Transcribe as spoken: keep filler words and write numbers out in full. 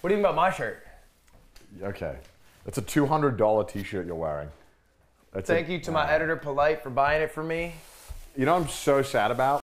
What do you mean about my shirt? Okay. It's a two hundred dollar t-shirt you're wearing. That's Thank a, you to my uh, editor, Polite, for buying it for me. You know what I'm so sad about?